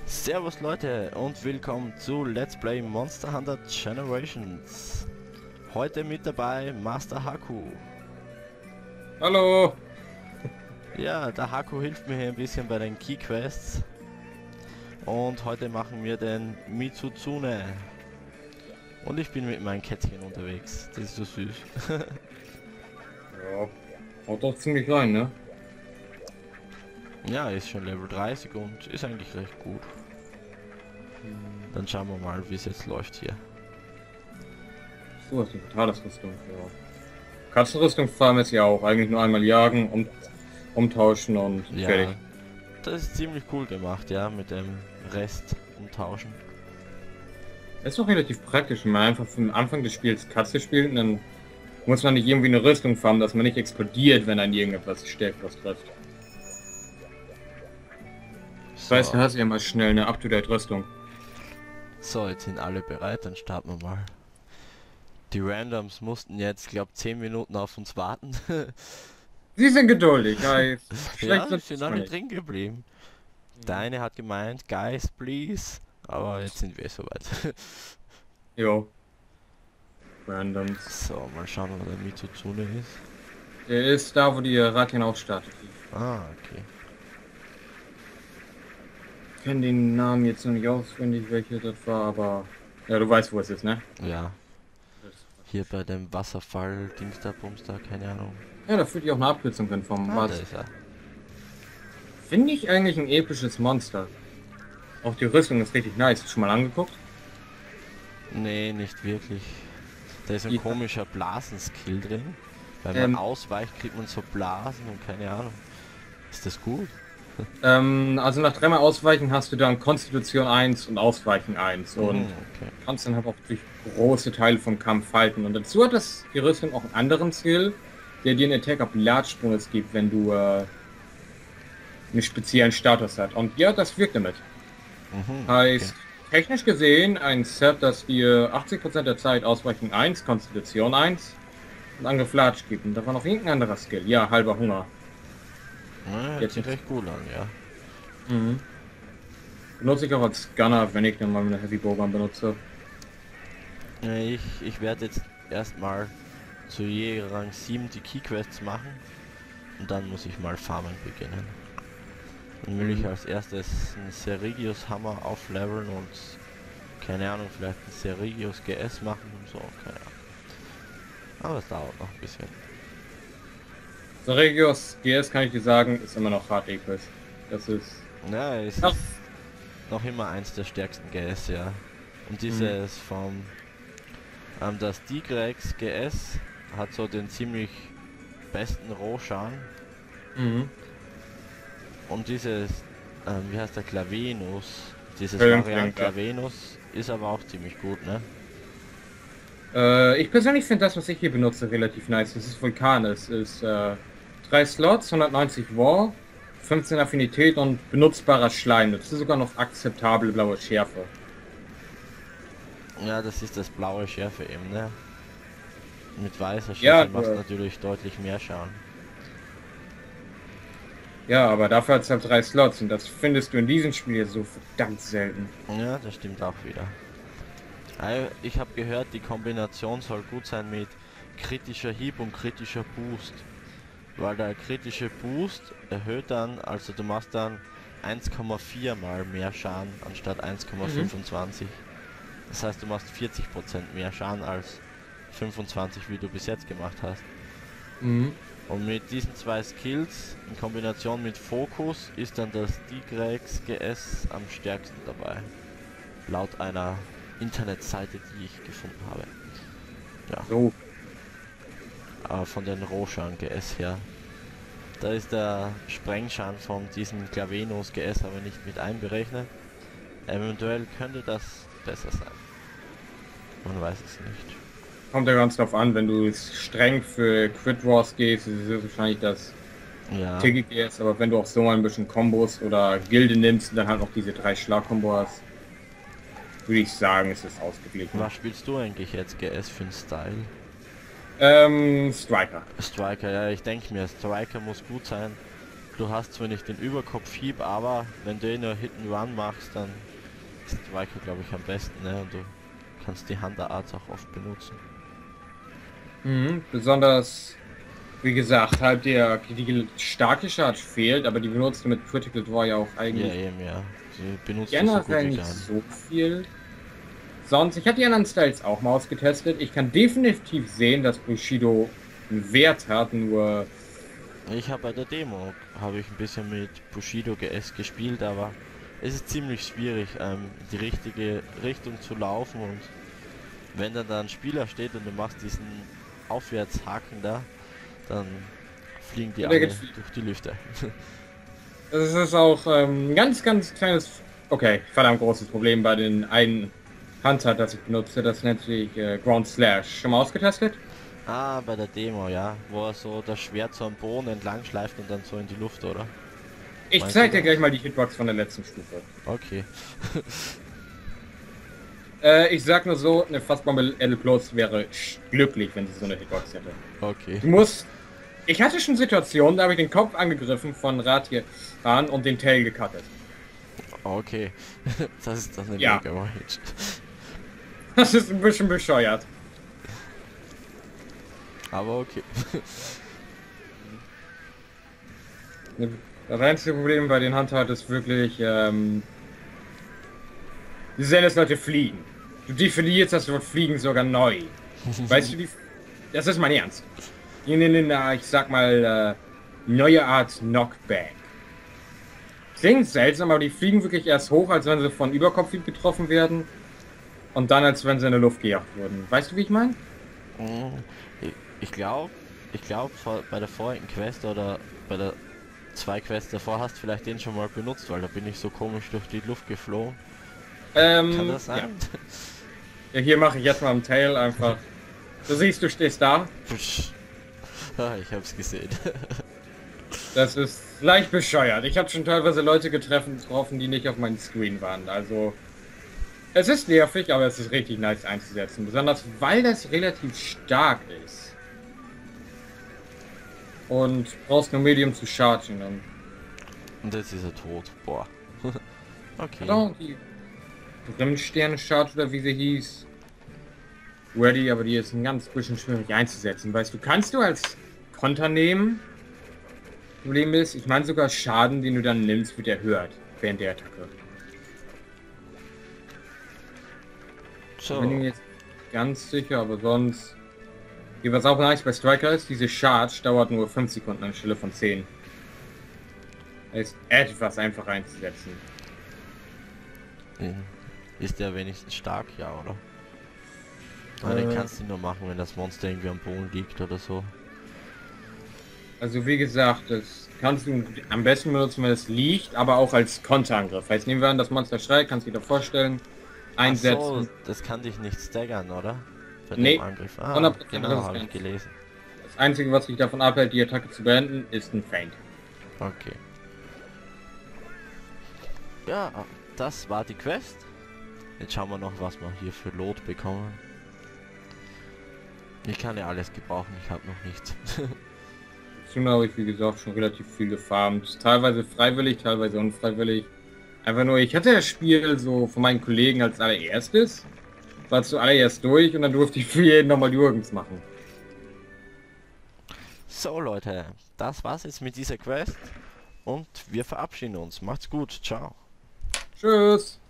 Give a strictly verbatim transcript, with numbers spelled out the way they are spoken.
Servus Leute und willkommen zu Let's Play Monster Hunter Generations. Heute mit dabei Master Haku. Hallo! Ja, der Haku hilft mir hier ein bisschen bei den Key Quests. Und heute machen wir den Mitsuzune. Und ich bin mit meinem Kätzchen unterwegs. Das ist so süß. Ja, haut doch ziemlich rein, ne? Ja, ist schon Level dreißig und ist eigentlich recht gut. Dann schauen wir mal, wie es jetzt läuft hier. So ist die Tagesrüstung, ja. Katzenrüstung fahren wir ja auch. Eigentlich nur einmal jagen und umtauschen und Ja, fertig. das ist ziemlich cool gemacht, ja, mit dem Rest umtauschen. Das ist doch relativ praktisch, wenn man einfach vom Anfang des Spiels Katze spielt und dann muss man nicht irgendwie eine Rüstung farmen, dass man nicht explodiert, wenn ein irgendetwas Stärkeres trifft. Das heißt, du hast ja mal schnell eine Up-to-Date-Rüstung. So, jetzt sind alle bereit, dann starten wir mal. Die Randoms mussten jetzt, glaube zehn Minuten auf uns warten. Sie sind geduldig, ja, jetzt Ja, schlecht sind alle drin geblieben. Der eine hat gemeint, Guys, please. Aber jetzt sind wir soweit. Jo. Randoms. So, mal schauen, wo der Mitsuzune ist. Der ist da, wo die Radien aufstartet. Ah, okay. Ich kenne den Namen jetzt noch nicht auswendig, welche das war, aber... Ja, du weißt, wo es ist, ne? Ja. Hier bei dem Wasserfall, Dings da, Bums da, keine Ahnung. Ja, da führt ich auch eine Abkürzung hin vom Ah, was. da ist er. Finde ich eigentlich ein episches Monster. Auch die Rüstung ist richtig nice. Schon mal angeguckt? Nee, nicht wirklich. Da ist ein Ja. komischer Blasenskill drin. Wenn man Ähm. ausweicht, kriegt man so Blasen und keine Ahnung. Ist das gut? Ähm, also nach dreimal Ausweichen hast du dann Konstitution eins und Ausweichen eins. Und Mhm, okay. kannst dann halt auch durch große Teile vom Kampf halten. Und dazu hat das die Rüstung auch einen anderen Skill, der dir einen Attack auf Large Bonus gibt, wenn du äh, einen speziellen Status hat. Und ja, das wirkt damit. Mhm, Heißt, okay. technisch gesehen ein Set, das dir achtzig Prozent der Zeit Ausweichen eins, Konstitution eins und Angriff Large gibt. Und davon noch irgendein anderer Skill. Ja, halber Hunger. Ja, hört Jetzt sich nicht. recht gut an, ja. Mhm. Benutze ich auch als Gunner, wenn ich dann mal eine Heavy Bowgun benutze. Äh, Ich, ich werde jetzt erstmal zu Jäger Rang sieben die Key Quests machen und dann muss ich mal farmen beginnen. Dann will ich Mhm. als erstes einen Serigius Hammer aufleveln und keine Ahnung, vielleicht einen Serigius G S machen und so, keine Ahnung. Aber es dauert noch ein bisschen. So, Regios G S kann ich dir sagen, ist immer noch hart episch. Das ist... Ja, es Ach. ist noch immer eins der stärksten G S, ja. Und dieses vom ähm, das Digrex G S hat so den ziemlich besten Rohschaden. Mhm. Und dieses, ähm, wie heißt der, Clavenus, dieses Höllenfänger. Variant Clavenus ist aber auch ziemlich gut, ne? Äh, ich persönlich finde das, was ich hier benutze, relativ nice. Das ist Vulkan. Es ist äh, drei Slots, hundertneunzig War, fünfzehn Affinität und benutzbarer Schleim. Das ist sogar noch akzeptable blaue Schärfe. Ja, das ist das blaue Schärfe eben, ne? Mit weißer Schärfe Ja, macht äh, natürlich deutlich mehr Schaden. Ja, aber dafür hat es halt drei Slots und das findest du in diesem Spiel so verdammt selten. Ja, das stimmt auch wieder. Also, ich habe gehört, die Kombination soll gut sein mit kritischer Hieb und kritischer Boost. Weil der kritische Boost erhöht dann, also du machst dann eins Komma vier mal mehr Schaden anstatt eins Komma fünfundzwanzig. Mhm. Das heißt, du machst vierzig Prozent mehr Schaden als fünfundzwanzig, wie du bis jetzt gemacht hast. Mhm. Und mit diesen zwei Skills in Kombination mit Fokus ist dann das Digrex G S am stärksten dabei. Laut einer Internetseite, die ich gefunden habe. Ja. So. Aber von den Roshan G S her. Da ist der Sprengschaden von diesem Clavenus G S aber nicht mit einberechnet. Eventuell könnte das besser sein. Man weiß es nicht. Kommt ja ganz drauf an, wenn du streng für Crit Wars gehst, ist es wahrscheinlich das Ja. Tiggy G S, aber wenn du auch so mal ein bisschen Kombos oder Gilde nimmst und dann halt noch diese drei Schlag-Kombo hast, würde ich sagen, ist es ausgeglichen. Was spielst du eigentlich jetzt G S für einen Style? Ähm, Striker. Striker, ja, ich denke mir, Striker muss gut sein. du hast zwar nicht den Überkopfhieb, aber wenn du nur Hit and Run machst, dann ist Striker, glaube ich, am besten, ne? Und du kannst die Hunter-Arts auch oft benutzen. Mhm, besonders, wie gesagt, halt der die starke Charge fehlt, aber die benutzt du mit Critical Draw ja auch eigentlich. Ja, eben, ja. Sie benutzt das so gut Generell wie nicht gar nicht. so viel. Sonst, ich habe die anderen Styles auch mal ausgetestet. Ich kann definitiv sehen, dass Bushido einen Wert hat, nur Ich habe bei der Demo, habe ich ein bisschen mit Bushido G S gespielt, aber es ist ziemlich schwierig, ähm, die richtige Richtung zu laufen, und wenn dann da ein Spieler steht und du machst diesen Aufwärtshaken da, dann fliegen die Ja, der alle geht- durch die Lüfte. es ist auch ähm, ein ganz, ganz kleines, okay, verdammt großes Problem bei den einen Hunter, das ich benutze. Das nennt sich äh, Ground Slash. Schon mal ausgetestet? Ah, bei der Demo, ja, wo er so das Schwert so am Boden entlang schleift und dann so in die Luft, oder? Ich Meinst zeig du dir das? gleich mal die Hitbox von der letzten Stufe. Okay. Äh, ich sag nur so, eine Fassbombe L Plus wäre sch- glücklich, wenn sie so eine Hitbox hätte. Okay. Du musst. Ich hatte schon Situationen, da habe ich den Kopf angegriffen von Ratir an und den Tail gecuttet. Okay. Das ist dann eine Ja. Mega Rage. Das ist ein bisschen bescheuert. Aber okay. Das einzige Problem bei den Hunter ist wirklich, ähm, sie sehen, dass Leute fliegen. Du definierst das Wort Fliegen sogar neu. Weißt du, die, das ist mein Ernst. Die nennen, äh, ich sag mal, äh, neue Art Knockback. Klingt seltsam, aber die fliegen wirklich erst hoch, als wenn sie von Überkopfhieb getroffen werden. Und dann, als wenn sie in der Luft gejagt wurden. Weißt du, wie ich meine? Mm, Ich, ich glaube, ich glaube bei der vorigen Quest oder bei der zwei Quests davor hast du vielleicht den schon mal benutzt, weil da bin ich so komisch durch die Luft geflogen. Ähm, Kann das ja. sein? Ja, hier mache ich jetzt mal am Tail einfach. Du siehst, du stehst da. Psch. Ah, ich hab's gesehen. Das ist leicht bescheuert. Ich habe schon teilweise Leute getreffen, getroffen, die nicht auf meinem Screen waren. Also, es ist nervig, aber es ist richtig nice einzusetzen. Besonders, weil das relativ stark ist. Und brauchst nur Medium zu chargen. Und Und jetzt ist er tot. Boah. Okay. Pardon, die Grimmsterne-Charge oder wie sie hieß. Ready, aber die ist ein ganz bisschen schwierig einzusetzen. Weißt du, kannst du als Konter nehmen. Problem ist, ich meine sogar Schaden, den du dann nimmst, wird erhöht während der Attacke. So. Bin ich mir jetzt ganz sicher, aber sonst. Hier, was auch nice bei Striker ist, diese Charge dauert nur fünf Sekunden anstelle von zehn. Ist etwas einfacher einzusetzen. Mhm. Ist der wenigstens stark, ja, oder? Aber den Äh. kannst du nur machen, wenn das Monster irgendwie am Boden liegt oder so. Also wie gesagt, das kannst du am besten benutzen, wenn es liegt, aber auch als Konterangriff. Heißt, nehmen wir an, das Monster schreit, kannst du dir vorstellen, einsetzen. Ach so, das kann dich nicht staggern, oder? Bei Nee, dem Angriff. Ah, hundert Prozent genau, habe ich Resistenz. gelesen. Das Einzige, was dich davon abhält, die Attacke zu beenden, ist ein Feint. Okay. Ja, das war die Quest. Jetzt schauen wir noch, was wir hier für Lot bekommen. Ich kann ja alles gebrauchen, ich habe noch nichts. Dazu habe ich, wie gesagt, schon relativ viel gefarmt. Teilweise freiwillig, teilweise unfreiwillig. Einfach nur, ich hatte das Spiel so von meinen Kollegen als allererstes. War zuallererst durch und dann durfte ich für jeden nochmal die Urgens machen. So Leute, das war's jetzt mit dieser Quest. Und wir verabschieden uns. Macht's gut, ciao. Tschüss!